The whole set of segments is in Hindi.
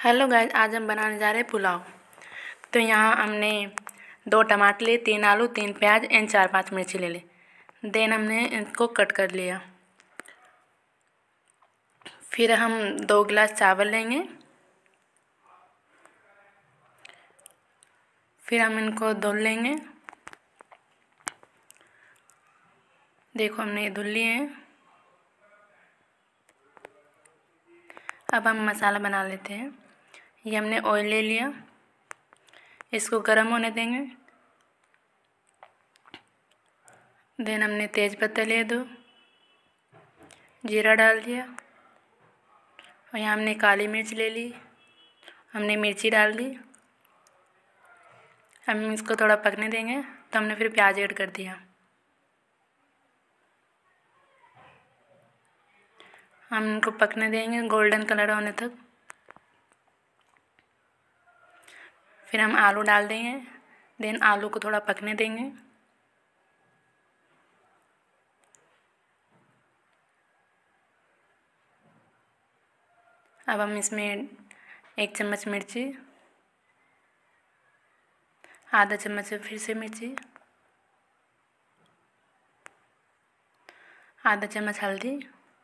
हेलो गाइस, आज हम बनाने जा रहे हैं पुलाव। तो यहाँ हमने 2 टमाटर लिए, 3 आलू, 3 प्याज एंड 4-5 मिर्ची ले ली। देन हमने इनको कट कर लिया। फिर हम 2 गिलास चावल लेंगे। फिर हम इनको धुल लेंगे। देखो हमने ये धुल लिए हैं। अब हम मसाला बना लेते हैं। ये हमने ऑयल ले लिया, इसको गर्म होने देंगे। देन हमने तेज पत्ता लिए 2, जीरा डाल दिया और यहाँ हमने काली मिर्च ले ली, हमने मिर्ची डाल दी। हम इसको थोड़ा पकने देंगे। तो हमने फिर प्याज ऐड कर दिया। हम इनको पकने देंगे गोल्डन कलर होने तक। फिर हम आलू डाल देंगे। देन आलू को थोड़ा पकने देंगे। अब हम इसमें 1 चम्मच मिर्ची, आधा चम्मच फिर से मिर्ची, आधा चम्मच हल्दी,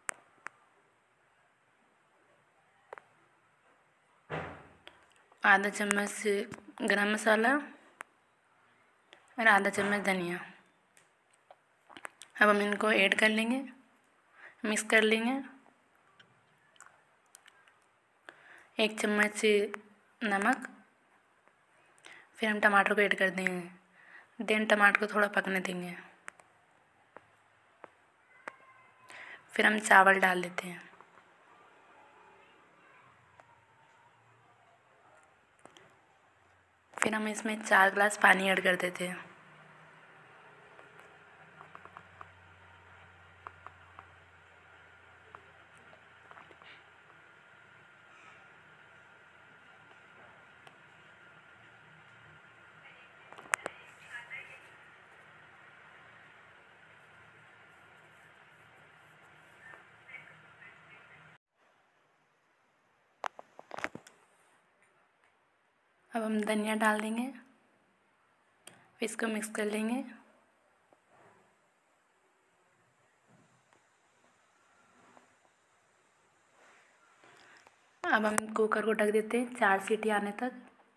आधा चम्मच गरम मसाला और आधा चम्मच धनिया। अब हम इनको ऐड कर लेंगे, मिक्स कर लेंगे। 1 चम्मच नमक। फिर हम टमाटर को ऐड कर देंगे। देन टमाटर को थोड़ा पकने देंगे। फिर हम चावल डाल देते हैं। फिर हम इसमें 4 गिलास पानी ऐड कर देते हैं। अब हम धनिया डाल देंगे, फिर इसको मिक्स कर लेंगे। अब हम कुकर को ढक देते हैं 4 सीटी आने तक।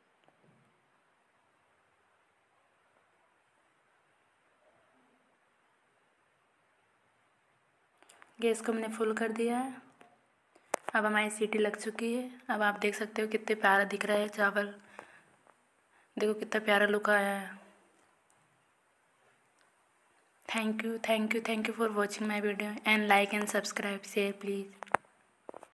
गैस को हमने फुल कर दिया है। अब हमारी सीटी लग चुकी है। अब आप देख सकते हो कितने प्यारा दिख रहा है चावल। देखो कितना प्यारा लुक आया है। Thank you for watching my video and like and subscribe, share please.